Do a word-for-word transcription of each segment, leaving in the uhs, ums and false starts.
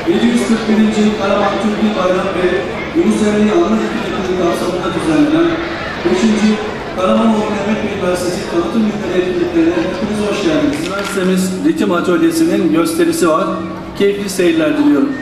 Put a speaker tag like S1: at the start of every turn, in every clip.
S1: yedi yüz kırk birinci Karaman Türk Dil Bayramı ve Yunus Emre'yi anma etkinlikleri kapsamında düzenlenen beşinci Karamanoğlu Mehmet Üniversitesi tanıtım günleri etkinliklerine hepiniz hoş geldiniz. Üniversitemiz Ritim Atölyesi'nin gösterisi var. Keyifli seyirler diliyorum.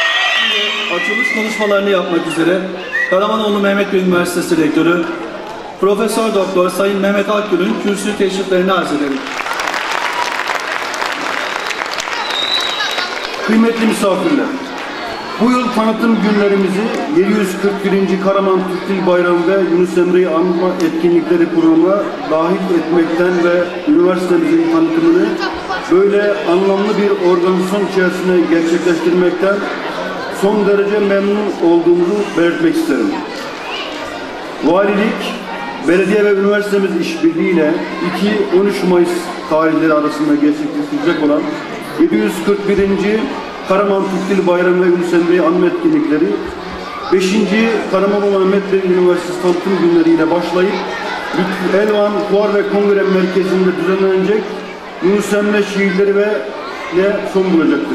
S2: açılış konuşmalarını yapmak üzere Karamanoğlu Mehmet Bey Üniversitesi Rektörü
S1: Profesör Doktor Sayın Mehmet Akgül'ün kürsü teşriflerini arz ederim.
S2: Kıymetli misafirler, bu yıl tanıtım günlerimizi yedi yüz kırk birinci Karaman Türk Dil Bayramı ve Yunus Emre'yi anma etkinlikleri programına dahil etmekten ve üniversitemizin tanıtımını böyle anlamlı bir organizasyon içerisinde gerçekleştirmekten son derece memnun olduğumuzu belirtmek isterim. Valilik, belediye ve üniversitemiz işbirliğiyle iki on üç Mayıs tarihleri arasında gerçekleştirecek olan yedi yüz kırk birinci Karaman Türk Dil Bayramı ve Yunus Emre'yi anma etkinlikleri beşinci Karaman Mehmet Bey Üniversitesi tanıtım günleriyle başlayıp Lütfü Elvan Fuar ve Kongre Merkezi'nde düzenlenecek Yunus Emre şiirleri ve ile son bulacaktır.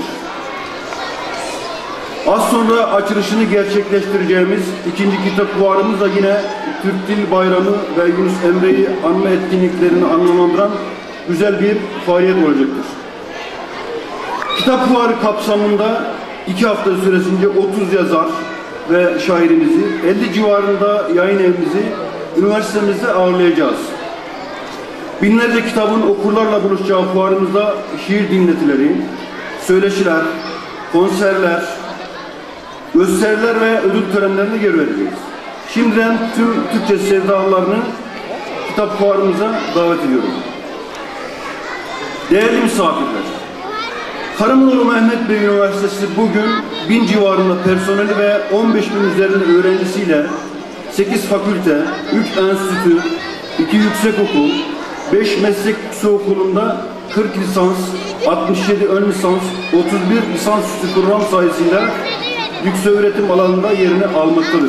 S2: Az sonra açılışını gerçekleştireceğimiz ikinci kitap fuarımız da yine Türk Dil Bayramı ve Yunus Emre'yi anma etkinliklerini anlamlandıran güzel bir faaliyet olacaktır. Kitap fuarı kapsamında iki hafta süresince otuz yazar ve şairimizi, elli civarında yayın evimizi üniversitemizde ağırlayacağız. Binlerce kitabın okurlarla buluşacağı fuarımızda şiir dinletileri, söyleşiler, konserler, gösteriler ve ödül törenlerini yer vereceğiz. Şimdiden tüm Türkçe sevdalılarını kitap fuarımıza davet ediyorum. Değerli misafirler, Karamanoğlu Mehmet Bey Üniversitesi bugün bin civarında personeli ve on beş bin üzerinde öğrencisiyle sekiz fakülte, üç enstitü, iki yüksekokul, beş meslek yüksekokulunda kırk lisans, altmış yedi ön lisans, otuz bir lisansüstü program sayısıyla yükseköğretim alanında yerini almaktadır.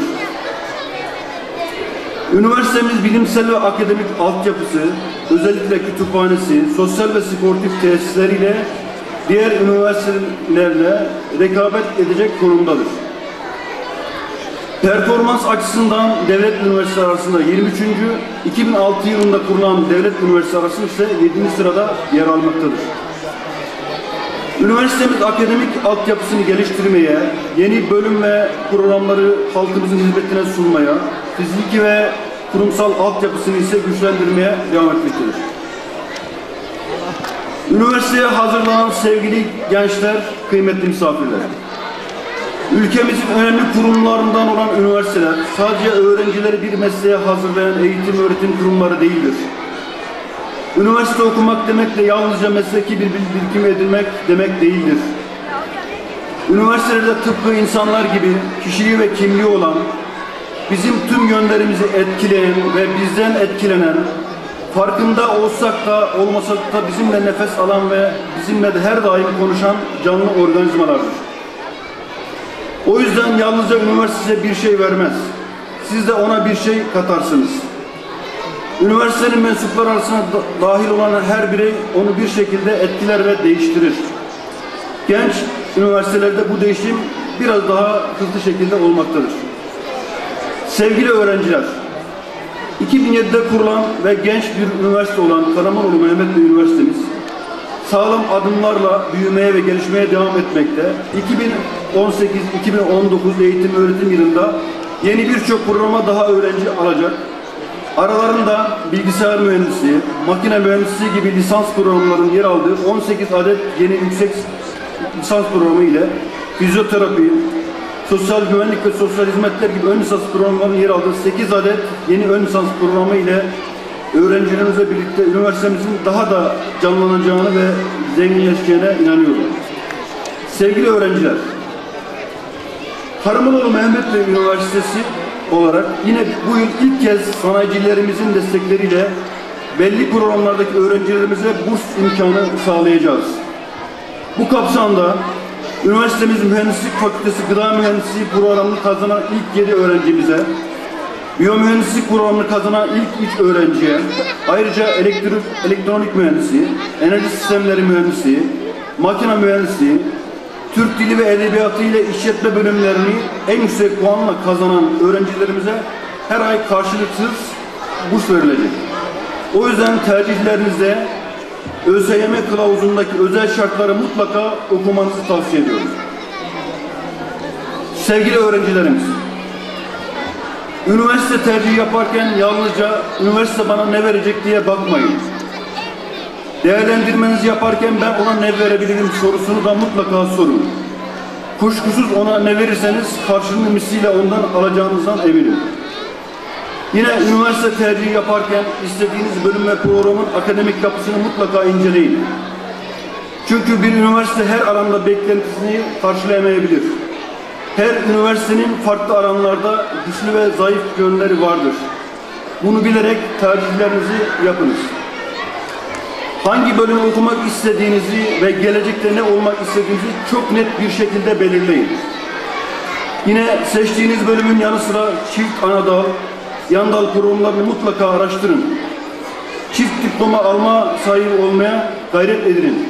S2: Üniversitemiz bilimsel ve akademik altyapısı, özellikle kütüphanesi, sosyal ve sportif tesisleriyle diğer üniversitelerle rekabet edecek konumdadır. Performans açısından devlet üniversiteleri arasında yirmi üçüncü iki bin altı yılında kurulan devlet üniversiteleri arasında ise yedinci sırada yer almaktadır. Üniversitemiz akademik altyapısını geliştirmeye, yeni bölüm ve programları halkımızın hizmetine sunmaya, fiziki ve kurumsal altyapısını ise güçlendirmeye devam etmektedir. Üniversiteye hazırlanan sevgili gençler, kıymetli misafirler, ülkemizin önemli kurumlarından olan üniversiteler sadece öğrencileri bir mesleğe hazırlayan eğitim öğretim kurumları değildir. Üniversite okumak demek de yalnızca mesleki bir birikim edinmek demek değildir. Üniversitelerde tıpkı insanlar gibi kişiliği ve kimliği olan, bizim tüm yönlerimizi etkileyen ve bizden etkilenen, farkında olsak da olmasak da bizimle nefes alan ve bizimle de her daim konuşan canlı organizmalardır. O yüzden yalnızca üniversite bir şey vermez. Siz de ona bir şey katarsınız. Üniversitenin mensupları arasına dahil olan her birey onu bir şekilde etkiler ve değiştirir. Genç üniversitelerde bu değişim biraz daha hızlı şekilde olmaktadır. Sevgili öğrenciler, iki bin yedide kurulan ve genç bir üniversite olan Karamanoğlu Mehmet Bey Üniversitemiz sağlam adımlarla büyümeye ve gelişmeye devam etmekte. iki bin on sekiz iki bin on dokuz eğitim öğretim yılında yeni birçok programa daha öğrenci alacak. Aralarında bilgisayar mühendisliği, makine mühendisliği gibi lisans programlarının yer aldığı on sekiz adet yeni yüksek lisans programı ile fizyoterapi, sosyal güvenlik ve sosyal hizmetler gibi ön lisans programlarının yer aldığı sekiz adet yeni ön lisans programı ile öğrencilerimizle birlikte üniversitemizin daha da canlanacağını ve zenginleşeceğine inanıyorum. Sevgili öğrenciler, Karamanoğlu Mehmet Bey Üniversitesi olarak yine bu yıl ilk kez sanayicilerimizin destekleriyle belli programlardaki öğrencilerimize burs imkanı sağlayacağız. Bu kapsamda üniversitemiz Mühendislik Fakültesi Gıda Mühendisliği programını kazanan ilk yedi öğrencimize, biyomühendislik programını kazanan ilk üç öğrenciye, ayrıca elektrik, elektronik mühendisliği, enerji sistemleri mühendisliği, makine mühendisliği, Türk Dili ve Edebiyatı ile işletme bölümlerini en yüksek puanla kazanan öğrencilerimize her ay karşılıksız burs verilecek. O yüzden tercihlerinizde ÖSYM kılavuzundaki özel şartları mutlaka okumanızı tavsiye ediyorum. Sevgili öğrencilerimiz, Üniversite tercihi yaparken yalnızca üniversite bana ne verecek diye bakmayın. Değerlendirmenizi yaparken ben ona ne verebilirim sorusunu da mutlaka sorun. Kuşkusuz ona ne verirseniz karşılığını misliyle ondan alacağınızdan eminim. Yine üniversite tercihi yaparken istediğiniz bölüm ve programın akademik yapısını mutlaka inceleyin. Çünkü bir üniversite her alanda beklentisini karşılayamayabilir. Her üniversitenin farklı alanlarda güçlü ve zayıf yönleri vardır. Bunu bilerek tercihlerinizi yapınız. Hangi bölümü okumak istediğinizi ve gelecekte ne olmak istediğinizi çok net bir şekilde belirleyin. Yine seçtiğiniz bölümün yanı sıra çift anadal, yan dal programlarını mutlaka araştırın. Çift diploma alma sahibi olmaya gayret edin.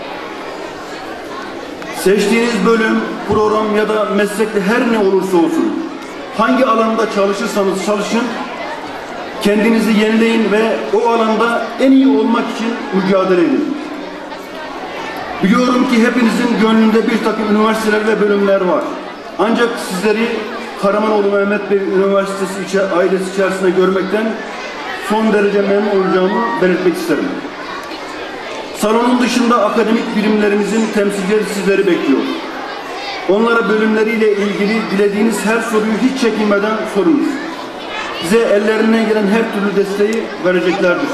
S2: Seçtiğiniz bölüm, program ya da meslekte her ne olursa olsun, hangi alanda çalışırsanız çalışın, kendinizi yenileyin ve o alanda en iyi olmak için mücadele edin. Biliyorum ki hepinizin gönlünde bir takım üniversiteler ve bölümler var. Ancak sizleri Karamanoğlu Mehmet Bey Üniversitesi içi, ailesi içerisinde görmekten son derece memnun olacağımı belirtmek isterim. Salonun dışında akademik birimlerimizin temsilcileri sizleri bekliyor. Onlara bölümleriyle ilgili dilediğiniz her soruyu hiç çekinmeden sorunuz. Size ellerinden gelen her türlü desteği vereceklerdir.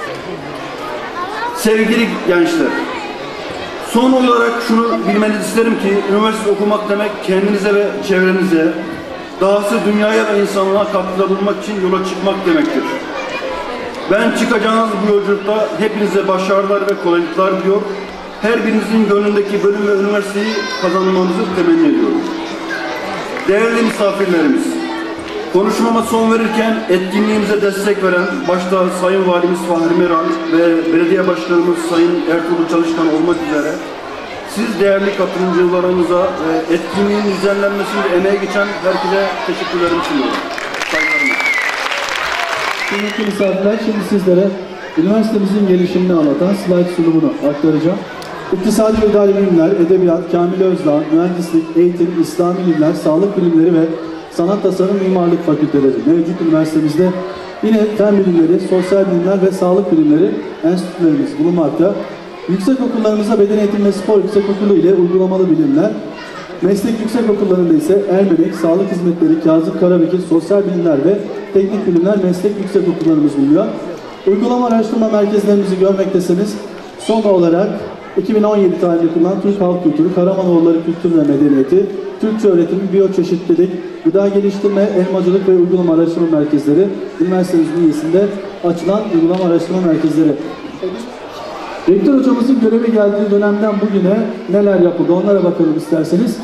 S2: Sevgili gençler, son olarak şunu bilmenizi isterim ki üniversite okumak demek kendinize ve çevrenize, dahası dünyaya ve insanlığa katkıda bulunmak için yola çıkmak demektir. Ben çıkacağınız bu yolculukta hepinize başarılar ve kolaylıklar diliyor. Her birinizin gönlündeki bölüm ve üniversiteyi kazanmanızı temenni ediyorum. Değerli misafirlerimiz, konuşmama son verirken etkinliğimize destek veren başta Sayın Valimiz Fahri Meral ve Belediye Başkanımız Sayın Ertuğrul Çalışkan olmak üzere siz değerli katılımcılarımıza ve etkinliğin düzenlenmesinde emeğe geçen herkese teşekkürlerimi sunuyorum. Saygılarımla.
S3: Kıymetli misafirler, şimdi sizlere üniversitemizin gelişimini anlatan slide sunumunu aktaracağım. İktisadi ve İdari Bilimler, Edebiyat, Kamil Özdağ, Mühendislik, Eğitim, İslami Bilimler, Sağlık Bilimleri ve Sanat Tasarım Mimarlık Fakülteleri mevcut üniversitemizde. Yine Fen Bilimleri, Sosyal Bilimler ve Sağlık Bilimleri enstitülerimiz bulunmakta. Yüksek okullarımızda Beden Eğitimi ve Spor Yüksekokulu ile Uygulamalı Bilimler, meslek yüksek okullarında ise Ermenek, Sağlık Hizmetleri, Kazım Karabekir, Sosyal Bilimler ve Teknik Bilimler meslek yüksek okullarımız bulunuyor. Uygulama araştırma merkezlerimizi görmektesiniz. Son olarak iki bin on yedi tarihinde kurulan Türk Halk Kültürü, Karamanoğulları Kültür ve Medeniyeti, Türkçe Öğretimi, Biyoçeşitlilik, Gıda Geliştirme, Elmacılık ve Uygulama Araştırma Merkezleri, üniversitemiz bünyesinde açılan uygulama araştırma merkezleri. Rektör hocamızın göreve geldiği dönemden bugüne neler yapıldı onlara bakalım isterseniz.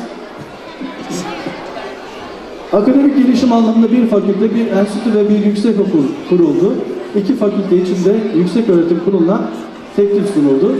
S3: Akademik gelişim anlamında bir fakülte, bir enstitü ve bir yüksek okul kuruldu. İki fakülte içinde yüksek öğretim kuruluna teklif sunuldu.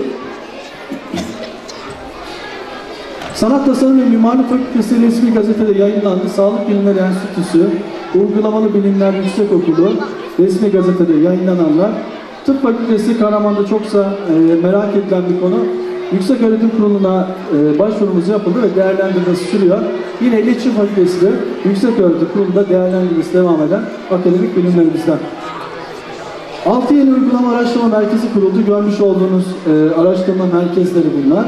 S3: Sanat Tasarım ve Mimarlık Fakültesi resmi gazetede yayınlandı. Sağlık Bilimleri Enstitüsü, Uygulamalı Bilimler Yüksek Okulu resmi gazetede yayınlananlar. Tıp Fakültesi Karaman'da çoksa e, merak edilen bir konu. Yüksek Öğretim Kurulu'na e, başvurumuz yapıldı ve değerlendirmesi sürüyor. Yine İletişim Fakültesi de Yüksek Öğretim Kurulu'nda değerlendirmesi devam eden akademik bilimlerimizden. altı yeni uygulama araştırma merkezi kuruldu. Görmüş olduğunuz e, araştırma merkezleri bunlar.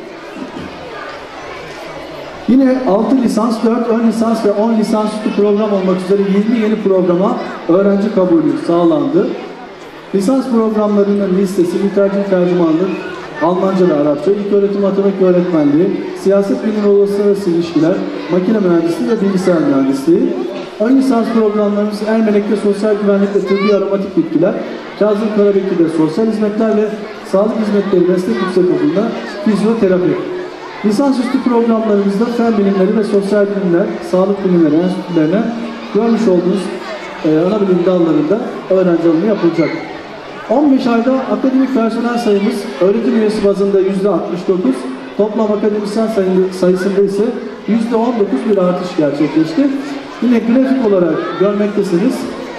S3: Yine altı lisans, dört ön lisans ve on lisansüstü program olmak üzere yirmi yeni programa öğrenci kabulü sağlandı. Lisans programlarının listesi mütercim tercümanlık, Almanca ve Arapça, ilköğretim matematik öğretmenliği, siyaset bilimi uluslararası ilişkiler, makine mühendisliği ve bilgisayar mühendisliği. Ön lisans programlarımız Ermenek'te sosyal güvenlik ve tıbbi aromatik bitkiler, Kazım Karabekir'de sosyal hizmetler ve sağlık hizmetleri meslek yüksekokulu'nda fizyoterapi. Lisansüstü programlarımızda fen bilimleri ve sosyal bilimler, sağlık bilimleri enstitülerine görmüş olduğunuz e, ana bilim dallarında öğrenci alımı yapılacak. on beş ayda akademik personel sayımız öğretim üyesi bazında yüzde altmış dokuz, toplam akademisyen sayısında ise yüzde on dokuz bir artış gerçekleşti. Yine grafik olarak görmektesiniz.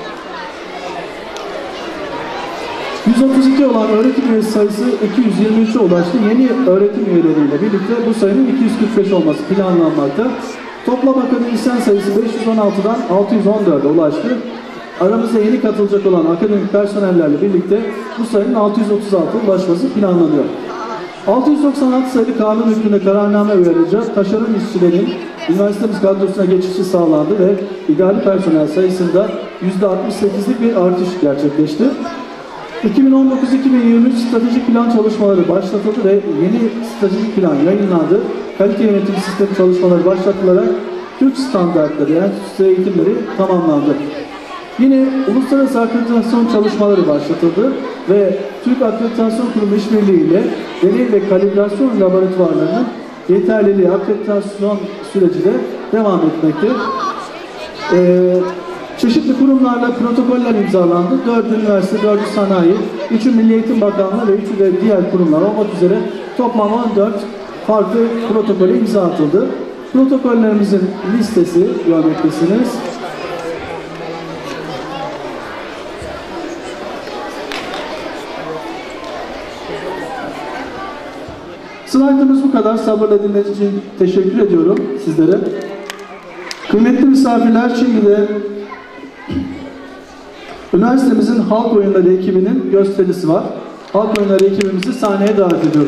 S3: yüz otuz iki olan öğretim üyesi sayısı iki yüz yirmi üçe ulaştı. Yeni öğretim üyeleriyle birlikte bu sayının iki yüz kırk beş olması planlanmakta. Toplam akademisyen sayısı beş yüz on altıdan altı yüz on dörde ulaştı. Aramıza yeni katılacak olan akademik personellerle birlikte bu sayının altı yüz otuz altıya ulaşması planlanıyor. altı yüz doksan altı sayılı kanun hükmünde kararname uyarınca taşeron işçilerin üniversitemiz kadrosuna geçişi sağlandı ve idari personel sayısında yüzde altmış sekizlik bir artış gerçekleşti. iki bin on dokuz iki bin yirmi üç stratejik plan çalışmaları başlatıldı ve yeni stratejik plan yayınlandı. Kalite yönetim sistemi çalışmaları başlatılarak Türk standartları, enstitüsü eğitimleri tamamlandı. Yine uluslararası akreditasyon çalışmaları başlatıldı ve Türk Akreditasyon Kurumu işbirliği ile deney ve kalibrasyon laboratuvarlarının yeterliliği akreditasyon süreci de devam etmekte. Ee, çeşitli kurumlarla protokoller imzalandı. dördü üniversite, dördü sanayi, üçü Milli Eğitim Bakanlığı ve üçü de diğer kurumlar olmak üzere toplam on dört farklı protokole imza atıldı. Protokollerimizin listesi görmektesiniz. Slaytımız bu kadar. Sabırla dinlediğiniz için teşekkür ediyorum sizlere. Kıymetli misafirler, şimdi de üniversitemizin halk oyunları ekibinin gösterisi var. Halk oyunları ekibimizi sahneye davet ediyorum.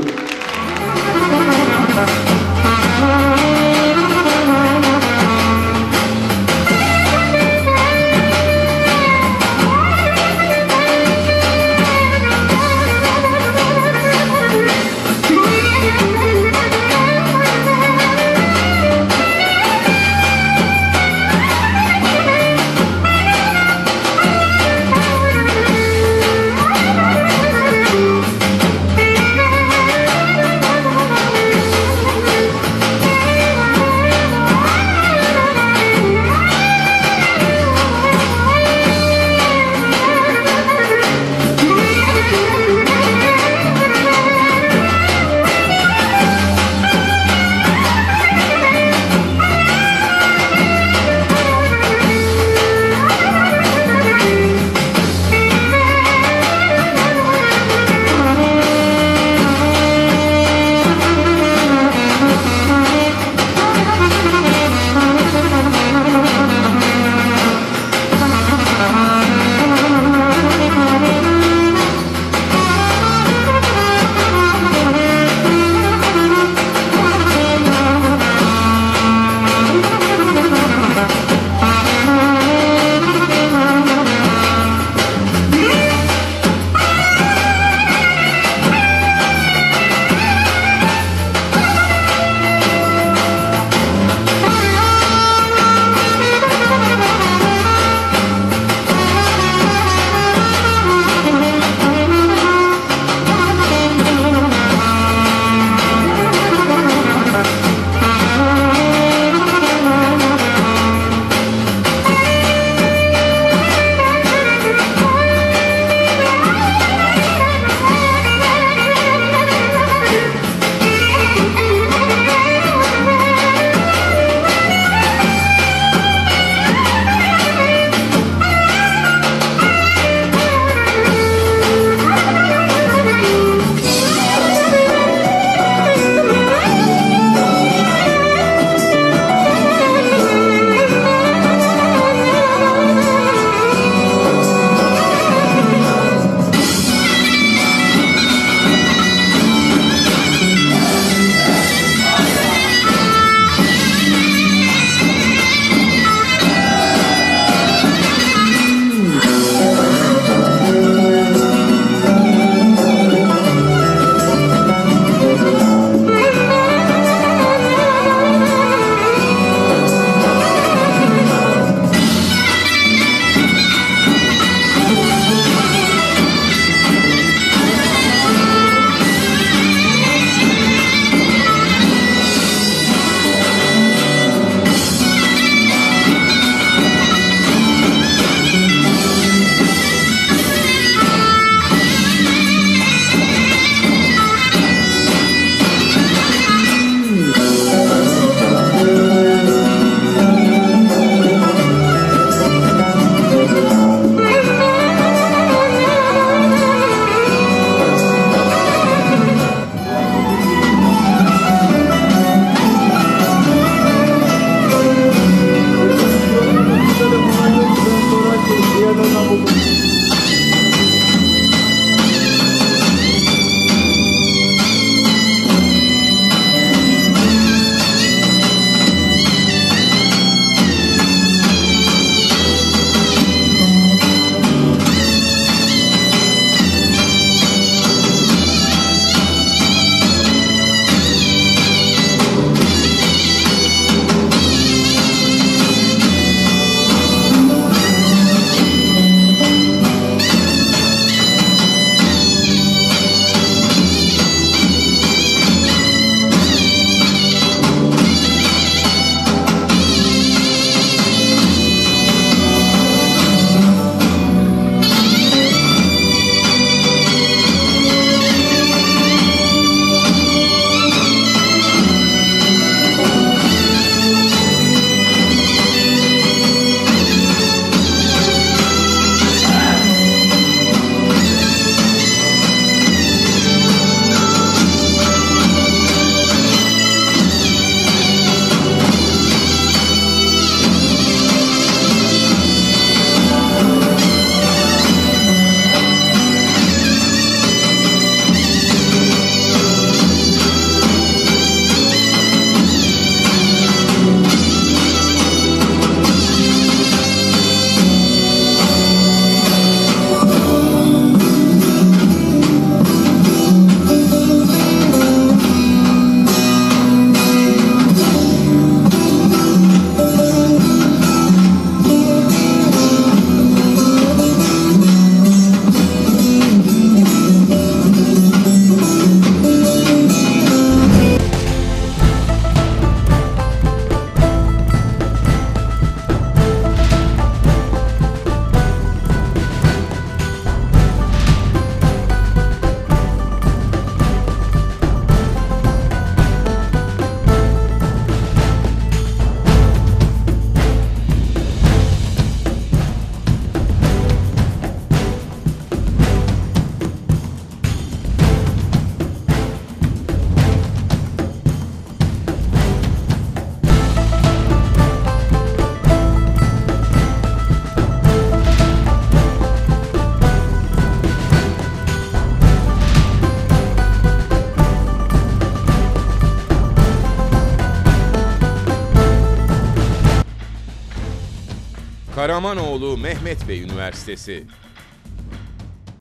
S4: Karamanoğlu Mehmet Bey Üniversitesi